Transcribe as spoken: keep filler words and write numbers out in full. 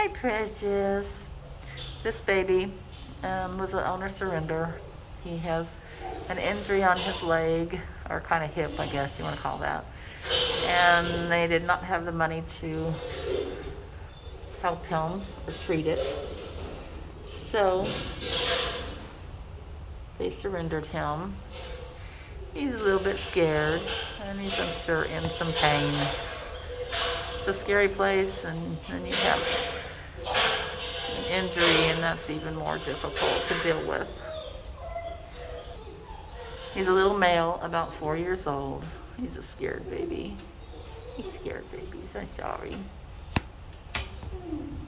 Hi, Precious. This baby um, was an owner surrender. He has an injury on his leg, or kind of hip, I guess you want to call that. And they did not have the money to help him or treat it. So they surrendered him. He's a little bit scared, and he's, I'm sure, in some pain. It's a scary place, and then you have an injury, and that's even more difficult to deal with. He's a little male, about four years old. He's a scared baby. He's scared babies, I'm sorry.